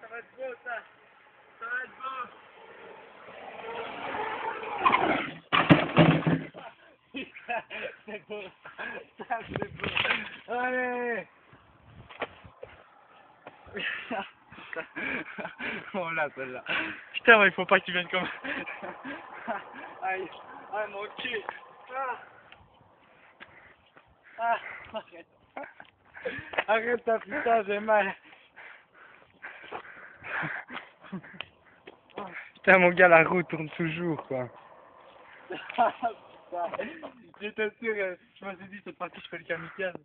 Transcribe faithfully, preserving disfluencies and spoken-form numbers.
Ça va être beau, ça. Ça va être beau. C'est beau. Ça, c'est beau. Allez. Oh là, celle-là. Putain, ouais, il faut pas que tu viennes comme... Aïe. Ah, mon cul. Ah. Ah, arrête. Arrête ça, putain, j'ai mal. Putain, mon gars, la roue tourne toujours, quoi. J'étais sûr, je me suis dit, cette partie, je fais le kamikaze.